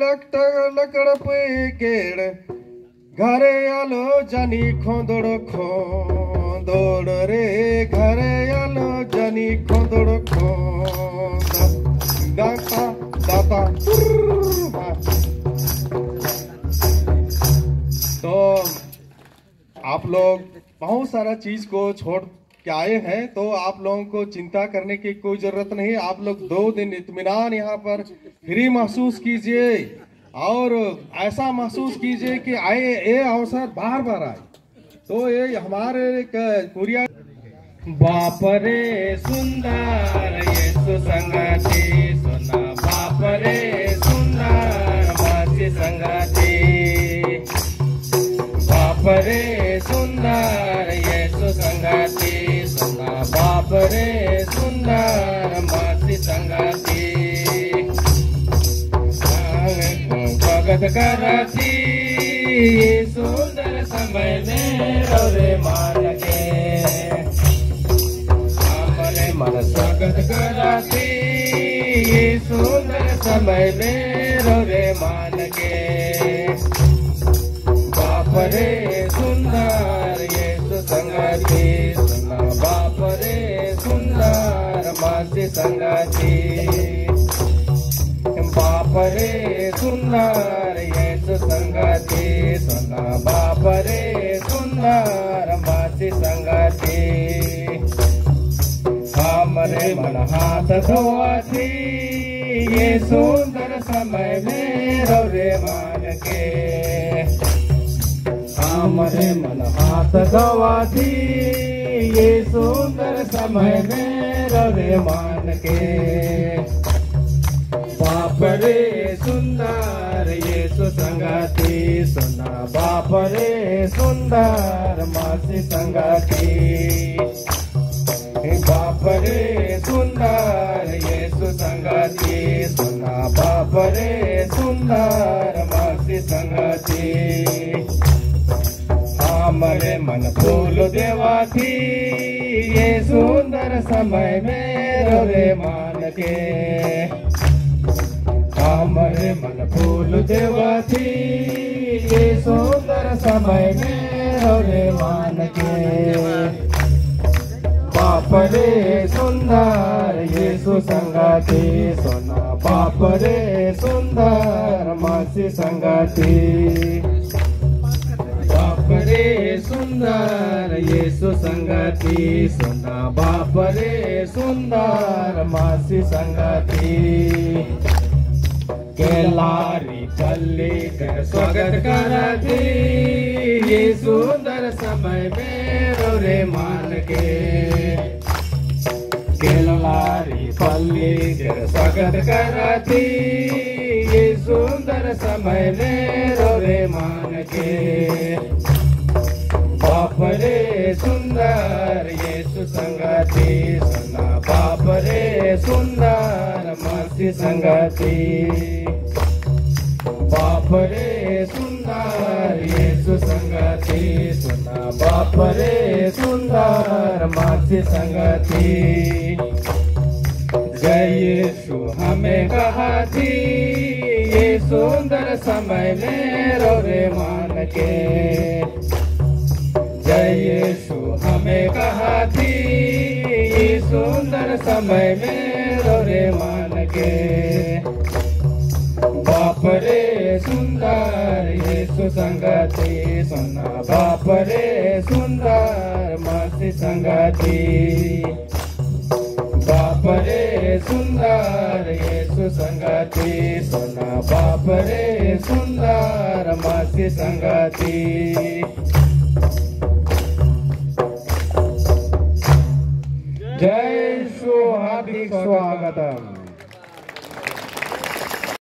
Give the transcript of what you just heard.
लकड़ पेकेड़ घरे आलो जानी खोंदड़ खोंदड़ रे घरे आलो जानी खोंदड़ खोंदड़ दाता दाता। तो आप लोग बहुत सारा चीज को छोड़ के आए हैं, तो आप लोगों को चिंता करने की कोई जरूरत नहीं। आप लोग 2 दिन इत्मीनान यहाँ पर फ्री महसूस कीजिए और ऐसा महसूस कीजिए कि आए ये अवसर बार बार आए। तो ये हमारे कुरिया बाप रे सुंदर येसु संगति सुना बाप रे सुंदर मासी संगति बाप रे सुंदर येसु संगति सुना बाप रे सुंदर मासी संगति भगत करती सुंदर समय में रे मान के हमारे मन स्वागत करती सुंदर समय में रे मान के बाप रे सुंदर ये संगति सुना बाप रे सुंदर मासी संगति बाप रे सुंदर ये संगति सुना बाप रे सुंदर मासी संगति हमारे मन हाथ धोती ये सुंदर समय में रे मान के हमारे मन हाथ धोती ये सुंदर समय में रे मान के बाप रे सुंदर ये संगति सुना बाप रे सुंदर मासी संगति बाप रे सुंदर ये संगति सुना बाप रे सुंदर मासी संगति हमारे मन फूल देवाती ये सुंदर समय में रे मान के हमारे मन फूल देवाती ये सुंदर समय में रे मान के बाप रे सुंदर ये संगति सुना बाप रे सुंदर मासी संगति बाप रे सुंदर ये संगति सुना बाप रे सुंदर मासी संगति केलारी पल्ली कर स्वागत करती ये सुंदर समय में रे मान के केलारी पल्ली कर स्वागत करती ये सुंदर समय में रे मान के बाप रे सुंदर ये संगति सुना बाप रे सुंदर मासी संगति बाप रे सुंदर ये संगति सुना बाप रे सुंदर मासी संगति जय यीशु हमें कहा थी ये सुंदर समय में रे मान के जय यीशु हमें कहा थी ये सुंदर समय में रे मान के बाप रे सुंदर ये संगति सुना बाप रे सुंदर मासी संगति बाप रे सुंदर ये संगति सुना बाप रे सुंदर मासी संगति जय यीशु हार्दिक स्वागतम।